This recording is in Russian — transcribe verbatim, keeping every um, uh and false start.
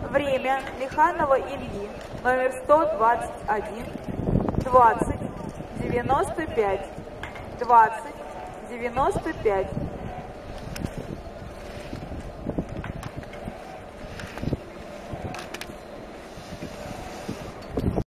Время Лиханова Ильи, номер сто двадцать один, двадцать девяносто пять, двадцать девяносто пять.